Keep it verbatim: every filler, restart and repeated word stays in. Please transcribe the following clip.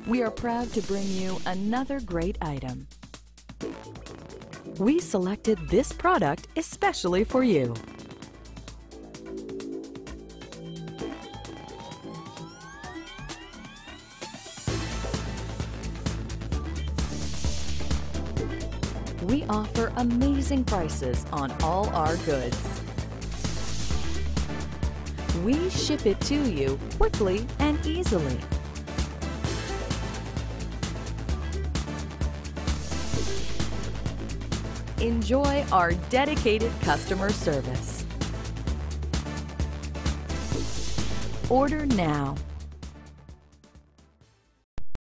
we are proud to bring you another great item. We selected this product especially for you. We offer amazing prices on all our goods. We ship it to you quickly and easily. Enjoy our dedicated customer service. Order now.